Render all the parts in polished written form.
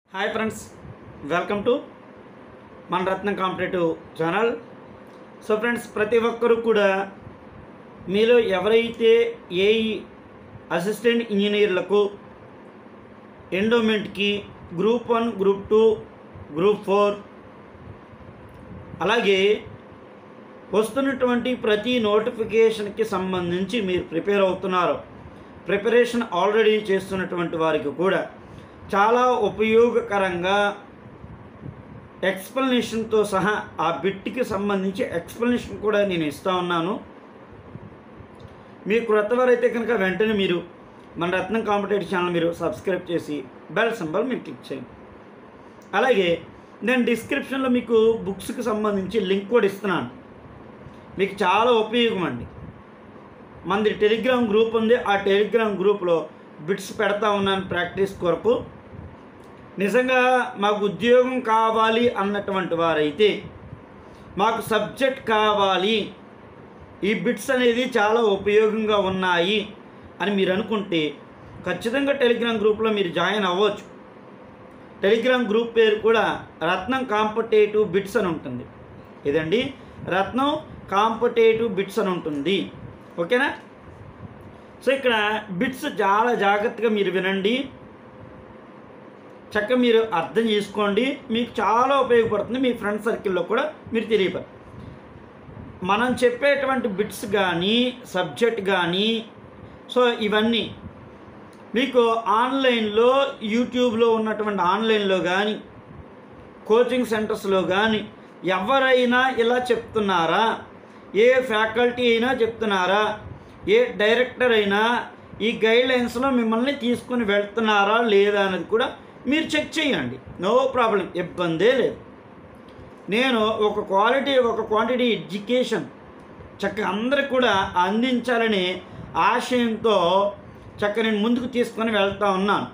Hi friends, welcome to మన Ratnam competitive channel. So friends, ప్రతి ఒక్కరు కూడా మీలో ఎవరైతే ఏఈ అసిస్టెంట్ ఇంజనీర్లకు, ఎండోమెంట్కి, గ్రూప్ 1, గ్రూప్ 2, గ్రూప్ 4 అలాగే వస్తున్నటువంటి ప్రతి నోటిఫికేషన్కి సంబంధించి మీరు ప్రిపేర్ అవుతున్నారు, ప్రిపరేషన్ ఆల్రెడీ చేస్తున్నటువంటి వారికి కూడా చాలా ఉపయోగకరంగా ఎక్స్ప్లెనేషన్తో సహా ఆ బిట్కి సంబంధించి ఎక్స్ప్లెనేషన్ కూడా నేను ఇస్తూ ఉన్నాను. మీరు క్రొత్తవారైతే కనుక వెంటనే మీరు మన రత్నం కాంపిటేటివ్ ఛానల్ మీరు సబ్స్క్రైబ్ చేసి బెల్ సింబల్ మీరు క్లిక్ చేయండి. అలాగే నేను డిస్క్రిప్షన్లో మీకు బుక్స్కి సంబంధించి లింక్ కూడా ఇస్తున్నాను, మీకు చాలా ఉపయోగం అండి. మనది టెలిగ్రామ్ గ్రూప్ ఉంది, ఆ టెలిగ్రామ్ గ్రూప్లో బిట్స్ పెడతా ఉన్నాను ప్రాక్టీస్ కొరకు. నిజంగా మాకు ఉద్యోగం కావాలి అన్నటువంటి వారైతే, మాకు సబ్జెక్ట్ కావాలి, ఈ బిట్స్ అనేది చాలా ఉపయోగంగా ఉన్నాయి అని మీరు అనుకుంటే ఖచ్చితంగా టెలిగ్రామ్ గ్రూప్లో మీరు జాయిన్ అవ్వచ్చు. టెలిగ్రామ్ గ్రూప్ పేరు కూడా రత్నం కాంపిటేటివ్ బిట్స్ అని ఉంటుంది. ఇదండి, రత్నం కాంపిటేటివ్ బిట్స్ అని ఉంటుంది. ఓకేనా? సో ఇక్కడ బిట్స్ చాలా జాగ్రత్తగా మీరు వినండి, చక్కగా మీరు అర్థం చేసుకోండి, మీకు చాలా ఉపయోగపడుతుంది. మీ ఫ్రెండ్ సర్కిల్లో కూడా మీరు తెలియపరు. మనం చెప్పేటువంటి బిట్స్ కానీ సబ్జెక్ట్ కానీ సో ఇవన్నీ మీకు ఆన్లైన్లో, యూట్యూబ్లో ఉన్నటువంటి ఆన్లైన్లో కానీ, కోచింగ్ సెంటర్స్లో కానీ ఎవరైనా ఇలా చెప్తున్నారా, ఏ ఫ్యాకల్టీ అయినా చెప్తున్నారా, ఏ డైరెక్టర్ అయినా ఈ గైడ్లైన్స్లో మిమ్మల్ని తీసుకుని వెళ్తున్నారా లేదా అనేది కూడా మీరు చెక్ చేయండి. నో ప్రాబ్లం, ఇబ్బందే లేదు. నేను ఒక క్వాలిటీ, ఒక క్వాంటిటీ ఎడ్యుకేషన్ చక్కగా అందరికి కూడా అందించాలని ఆశయంతో చక్కగా నేను ముందుకు తీసుకొని వెళ్తూ ఉన్నాను.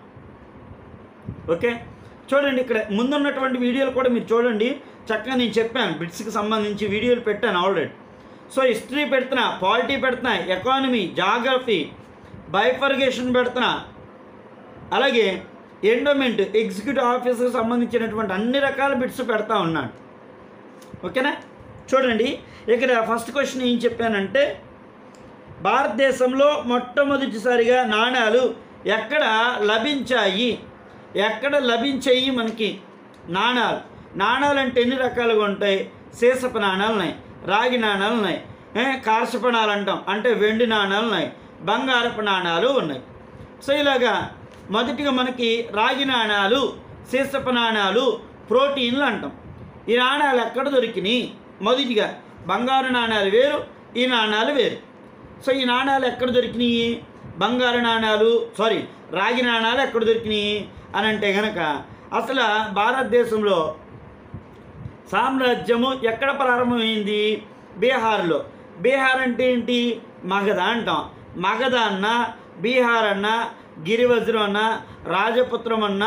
ఓకే, చూడండి, ఇక్కడ ముందున్నటువంటి వీడియోలు కూడా మీరు చూడండి. చక్కగా నేను చెప్పాను, బిట్స్కి సంబంధించి వీడియోలు పెట్టాను ఆల్రెడీ. సో హిస్టరీ పెడుతున్నా, పాలిటీ పెడుతున్నా, ఎకానమీ, జాగ్రఫీ, బైఫర్గేషన్ పెడుతున్నా, అలాగే ఎండోమెంట్, ఎగ్జిక్యూటివ్ ఆఫీసర్కి సంబంధించినటువంటి అన్ని రకాల బిట్స్ పెడతా ఉన్నాను. ఓకేనా? చూడండి, ఇక్కడ ఫస్ట్ క్వశ్చన్ ఏం చెప్పానంటే, భారతదేశంలో మొట్టమొదటిసారిగా నాణాలు ఎక్కడ లభించాయి? ఎక్కడ లభించాయి మనకి నాణాలు? నాణాలు అంటే ఎన్ని రకాలుగా ఉంటాయి? సీసపు నాణాలు ఉన్నాయి, రాగి నాణాలు ఉన్నాయి, కార్షపు నాణాలు అంటాం, అంటే వెండి నాణాలు ఉన్నాయి, బంగారపు నాణాలు ఉన్నాయి. సో ఇలాగా మొదటిగా మనకి రాగి నాణాలు, సీసపు నాణాలు, ప్రోటీన్లు అంటాం. ఈ నాణాలు ఎక్కడ దొరికినాయి? మొదటిగా బంగారు నాణాలు వేరు, ఈ నాణాలు వేరు. సో ఈ నాణాలు ఎక్కడ దొరికినాయి? బంగారు నాణాలు, రాగి నాణాలు ఎక్కడ దొరికినాయి అని అంటే కనుక, అసలు భారతదేశంలో సామ్రాజ్యము ఎక్కడ ప్రారంభమైంది? బీహార్లో. బీహార్ అంటే ఏంటి? మగధ అంటాం. మగధ అన్న, బీహార్ అన్న, గిరివజ్రం అన్న, రాజపుత్రం అన్న,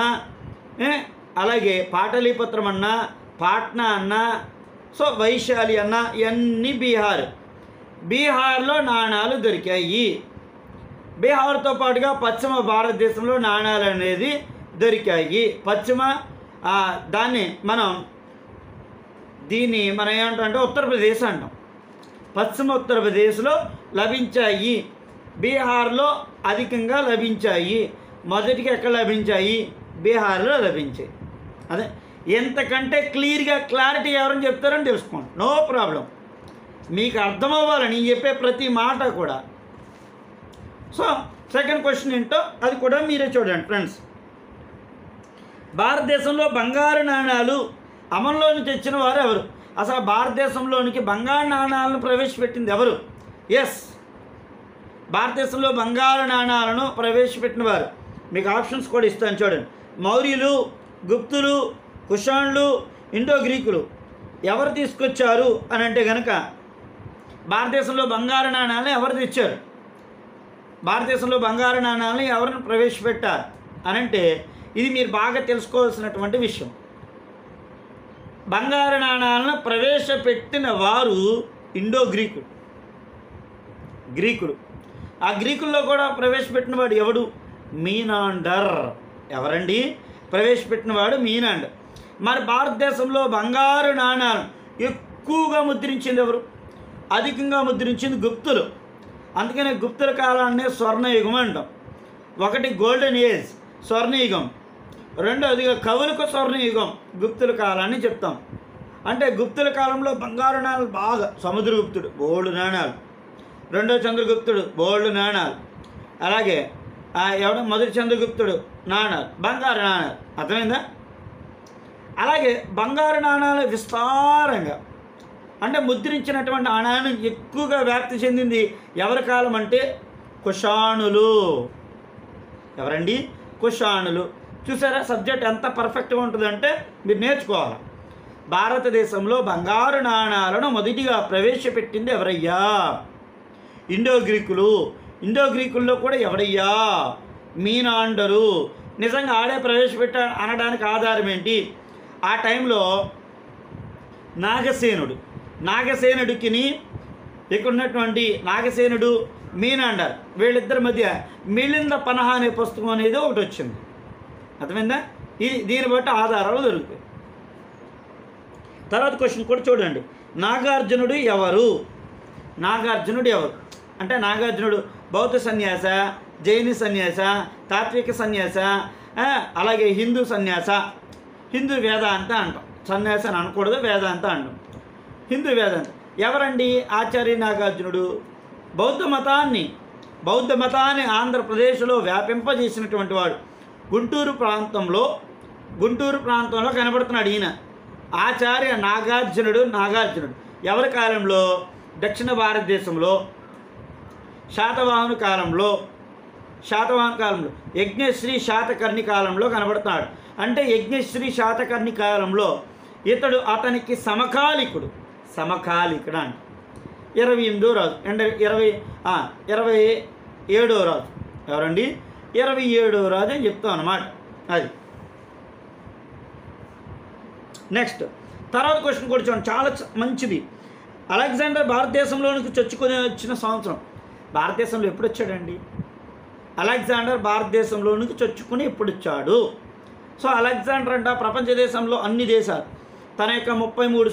అలాగే పాటలీపుత్రం అన్న, పాట్నా అన్న, సో వైశాలి అన్న, ఇవన్నీ బీహార్. బీహార్లో నాణాలు దొరికాయి. బీహార్తో పాటుగా పశ్చిమ భారతదేశంలో నాణాలు అనేది దొరికాయి. దీన్ని మనం ఏమంటామంటే ఉత్తరప్రదేశ్ అంటాం. పశ్చిమ ఉత్తరప్రదేశ్లో లభించాయి, బీహార్లో అధికంగా లభించాయి. మొదటిగా ఎక్కడ లభించాయి? బీహార్లో లభించాయి. అదే, ఎంతకంటే క్లారిటీ ఎవరైనా చెప్తారని తెలుసుకోండి, నో ప్రాబ్లం. మీకు అర్థమవ్వాలని చెప్పే ప్రతి మాట కూడా. సో సెకండ్ క్వశ్చన్ ఏంటో అది కూడా మీరే చూడండి ఫ్రెండ్స్. భారతదేశంలో బంగారు నాణాలు అమల్లోకి తెచ్చిన వారు ఎవరు? అసలు భారతదేశంలోనికి బంగారు నాణాలను ప్రవేశపెట్టింది ఎవరు? ఎస్, భారతదేశంలో బంగారు నాణాలను ప్రవేశపెట్టిన వారు. మీకు ఆప్షన్స్ కూడా ఇస్తాను చూడండి. మౌర్యులు, గుప్తులు, కుషాణులు, ఇండో గ్రీకులు. ఎవరు తీసుకొచ్చారు అని అంటే కనుక, భారతదేశంలో బంగారు నాణాలను ఎవరు తెచ్చారు? భారతదేశంలో బంగారు నాణాలను ఎవరిని ప్రవేశపెట్టారు అని అంటే, ఇది మీరు బాగా తెలుసుకోవాల్సినటువంటి విషయం. బంగారు నాణాలను ప్రవేశపెట్టిన వారు ఇండో గ్రీకులు. ఆ గ్రీకుల్లో కూడా ప్రవేశపెట్టిన వాడు ఎవడు? మీనాండర్. ఎవరండి? ప్రవేశపెట్టిన వాడు మీనాండర్. మరి భారతదేశంలో బంగారు నాణాలు ఎక్కువగా ముద్రించింది ఎవరు? అధికంగా ముద్రించింది గుప్తులు. అందుకనే గుప్తుల కాలాన్నే స్వర్ణయుగం అంటాం. ఒకటి గోల్డెన్ ఏజ్ స్వర్ణయుగం, రెండవదిగా కవులకు స్వర్ణయుగం గుప్తుల కాలాన్ని చెప్తాం. అంటే గుప్తుల కాలంలో బంగారు నాణాలు బాగా, సముద్రగుప్తుడు బోల్డ్ నాణాలు, రెండో చంద్రగుప్తుడు బోల్డ్ నాణాలు, అలాగే మొదటి చంద్రగుప్తుడు నాణాలు, బంగారు నాణాలు. అర్థమైందా? అలాగే బంగారు నాణాలు విస్తారంగా అంటే ముద్రించినటువంటి నాణాలు ఎక్కువగా వ్యాప్తి చెందింది ఎవరి కాలం అంటే కుషాణులు. ఎవరండి? కుషాణులు. చూసారా సబ్జెక్ట్ ఎంత పర్ఫెక్ట్గా ఉంటుందంటే మీరు నేర్చుకోవాలి. భారతదేశంలో బంగారు నాణాలను మొదటిగా ప్రవేశపెట్టింది ఎవరయ్యా? ఇండో గ్రీకులు. ఇండో గ్రీకుల్లో కూడా ఎవరయ్యా? మీనాండరు. నిజంగా ఆడే ప్రవేశపెట్టా అనడానికి ఆధారం ఏంటి? ఆ టైంలో నాగసేనుడికి ఇక్కడ ఉన్నటువంటి నాగసేనుడు మీనాండర్ వీళ్ళిద్దరి మధ్య మిలింద పనహ అనే పుస్తకం అనేది ఒకటి వచ్చింది. అర్థమైందా? దీన్ని బట్టి ఆధారాలు దొరుకుతాయి. తర్వాత క్వశ్చన్ కూడా చూడండి. నాగార్జునుడు ఎవరు? నాగార్జునుడు ఎవరు అంటే నాగార్జునుడు బౌద్ధ సన్యాస, జైన సన్యాస, తాత్విక సన్యాస, అలాగే హిందూ సన్యాస, హిందూ వేదాంత అంటాం. సన్యాస అని అనకూడదు, వేదాంత అంటాం. హిందూ వేదాంత ఎవరండి? ఆచార్య నాగార్జునుడు బౌద్ధ మతాన్ని ఆంధ్రప్రదేశ్లో వ్యాపింపజేసినటువంటి వాడు. గుంటూరు ప్రాంతంలో కనబడుతున్నాడు ఈయన ఆచార్య నాగార్జునుడు. ఎవరి కాలంలో? దక్షిణ భారతదేశంలో శాతవాహన కాలంలో యజ్ఞశ్రీ శాతకర్ణి కాలంలో కనబడుతున్నాడు. అంటే యజ్ఞశ్రీ శాతకర్ణి కాలంలో ఇతడు అతనికి సమకాలికుడు అంటే 28వ రాజు అంటే 27వ రాజు. ఎవరండి? 27వ రాజు అని చెప్తాం అన్నమాట. అది నెక్స్ట్. తర్వాత క్వశ్చన్ కూడా చూడండి, చాలా మంచిది. అలెగ్జాండర్ భారతదేశంలోనికి చొచ్చుకొని వచ్చిన సంవత్సరం. భారతదేశంలో ఎప్పుడు వచ్చాడండి? అలెగ్జాండర్ భారతదేశంలోనికి చొచ్చుకుని ఎప్పుడు వచ్చాడు? సో అలెగ్జాండర్ అంట ప్రపంచ దేశంలో అన్ని దేశాలు తన యొక్క 33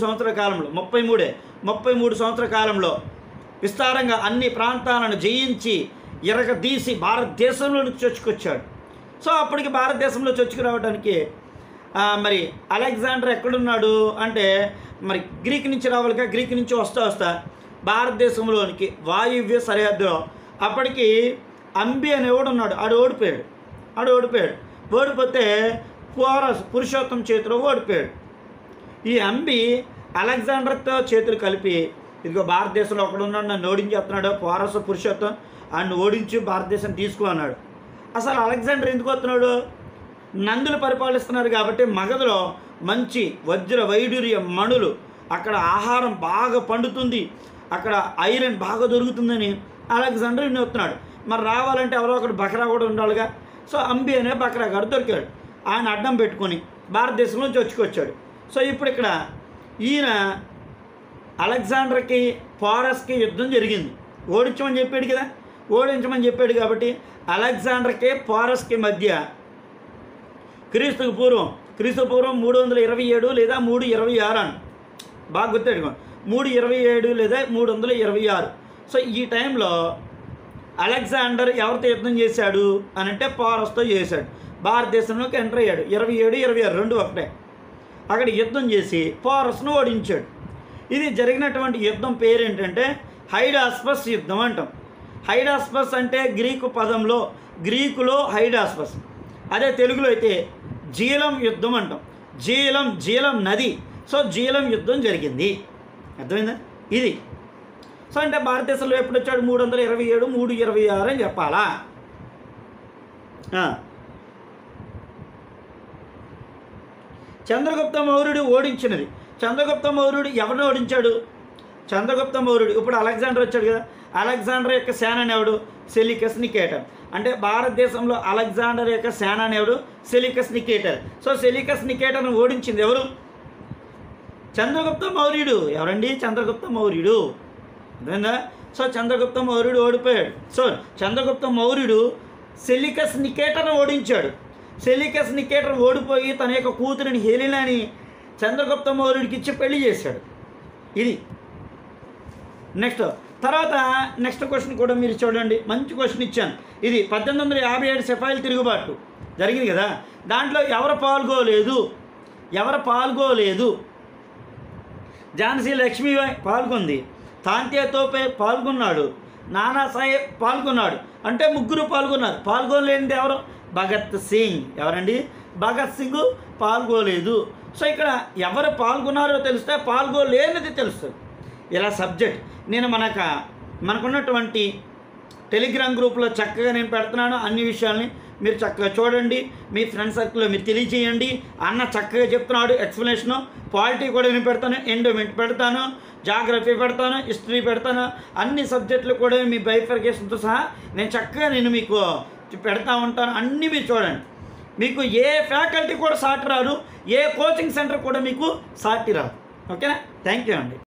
సంవత్సరాల కాలంలో విస్తారంగా అన్ని ప్రాంతాలను జయించి ఎరగదీసి భారతదేశంలోనికి చొచ్చుకొచ్చాడు. సో అప్పటికి భారతదేశంలో చొచ్చుకు రావడానికి మరి అలెగ్జాండర్ ఎక్కడున్నాడు అంటే మరి గ్రీక్ నుంచి రావాలిగా. గ్రీక్ నుంచి వస్తా భారతదేశంలోనికి వాయువ్య సరిహద్దులో అప్పటికి అంబి అనేవాడు ఉన్నాడు. ఆడు ఓడిపోయాడు. ఓడిపోతే పురుషోత్తం చేతిలో ఓడిపోయాడు. ఈ అంబి అలెగ్జాండర్తో చేతులు కలిపి ఇదిగో భారతదేశంలో ఒకడున్నాడు, నన్ను ఓడించేస్తున్నాడు, పోరస్ పురుషోత్తం ఆయన ఓడించి భారతదేశం తీసుకో అన్నాడు. అసలు అలెగ్జాండర్ ఎందుకు వస్తున్నాడు? నందులు పరిపాలిస్తున్నారు కాబట్టి మగధలో మంచి వజ్ర వైడూర్య మణులు, అక్కడ ఆహారం బాగా పండుతుంది, అక్కడ ఐరన్ బాగా దొరుకుతుందని అలెగ్జాండర్ ఇన్ని వస్తున్నాడు. మరి రావాలంటే ఎవరో ఒకటి బకరా కూడా ఉండాలిగా. సో అంబి అనే బకరా గారు దొరికాడు. ఆయన అడ్డం పెట్టుకొని భారతదేశంలో చొచ్చుకొచ్చాడు. సో ఇప్పుడు ఇక్కడ ఈయన అలెగ్జాండర్కి పోరస్కి యుద్ధం జరిగింది. ఓడించమని చెప్పాడు కాబట్టి అలెగ్జాండర్కి పోరస్కి మధ్య క్రీస్తు పూర్వం 327 లేదా 326 అని బాగా గుర్తెట్టుకోండి. 327 లేదా 326. సో ఈ టైంలో అలెగ్జాండర్ ఎవరితో యుద్ధం చేశాడు అని అంటే పోరస్తో చేశాడు. భారతదేశంలోకి ఎంటర్ అయ్యాడు. 27, 26 రెండు ఒకటే. అక్కడ యుద్ధం చేసి పోరస్ను ఓడించాడు. ఇది జరిగినటువంటి యుద్ధం పేరేంటంటే హైడాస్పస్ యుద్ధం అంటాం. హైడాస్పస్ అంటే గ్రీకులో హైడాస్పస్, అదే తెలుగులో అయితే జీలం యుద్ధం అంటాం. జీలం నది. సో జీలం యుద్ధం జరిగింది. అర్థమైందా? ఇది సో అంటే భారతదేశంలో ఎప్పుడు వచ్చాడు? 327, 326 అని చెప్పాలా? చంద్రగుప్త మౌర్యుడు ఓడించినది. చంద్రగుప్త మౌర్యుడు ఎవరిని ఓడించాడు? చంద్రగుప్త మౌర్యుడు. ఇప్పుడు అలెగ్జాండర్ వచ్చాడు కదా, అలెగ్జాండర్ యొక్క సేనానేవుడు సెలికస్ నికేటర్. అంటే భారతదేశంలో అలెగ్జాండర్ యొక్క సేనానేవుడు సెలికస్ నికేటర్. సో సెలికస్ నికేటర్ను ఓడించింది ఎవరు? చంద్రగుప్త మౌర్యుడు. ఎవరండి? చంద్రగుప్త మౌర్యుడు. అర్థమైందా? సో చంద్రగుప్త మౌర్యుడు ఓడిపోయాడు. సో చంద్రగుప్త మౌర్యుడు సెలికస్ నికేటర్ను ఓడించాడు. సెలికస్ నికేటర్ ఓడిపోయి తన యొక్క కూతురిని హెలినాని చంద్రగుప్త మౌర్యుడికి ఇచ్చి పెళ్లి చేశాడు. ఇది నెక్స్ట్ క్వశ్చన్ కూడా మీరు చూడండి, మంచి క్వశ్చన్ ఇచ్చాను. ఇది 1857 సిపాయిల తిరుగుబాటు జరిగింది కదా, దాంట్లో ఎవరు పాల్గొలేదు? ఝాన్సీ లక్ష్మీబాయి పాల్గొంది, తాంతియా తోపే పాల్గొన్నాడు, నానాసాహెబ్ పాల్గొన్నాడు. అంటే ముగ్గురు పాల్గొన్నారు. పాల్గొనలేనిది ఎవరు? భగత్ సింగ్. ఎవరండి? భగత్ సింగ్ పాల్గొలేదు. సో ఇక్కడ ఎవరు పాల్గొన్నారో తెలిస్తే పాల్గొలేనిది తెలుస్తుంది. ఇలా సబ్జెక్ట్ నేను మనకున్నటువంటి టెలిగ్రామ్ గ్రూప్లో చక్కగా నేను పెడుతున్నాను. అన్ని విషయాల్ని మీరు చక్కగా చూడండి, మీ ఫ్రెండ్ సర్కిల్లో మీరు తెలియచేయండి. అన్న చక్కగా చెప్తున్నాడు ఎక్స్ప్లెనేషను. పాలిటీ కూడా నేను పెడతాను, ఎండోమెంట్ పెడతాను, జాగ్రఫీ పెడతాను, హిస్టరీ పెడతాను. అన్ని సబ్జెక్టులు కూడా మీ బైఫర్కేషన్తో సహా నేను చక్కగా మీకు పెడతా ఉంటాను. అన్నీ మీరు చూడండి. మీకు ఏ ఫ్యాకల్టీ కూడా సాటి రారు, ఏ కోచింగ్ సెంటర్ కూడా మీకు సాటి రాదు. ఓకేనా? థ్యాంక్ యూ అండి.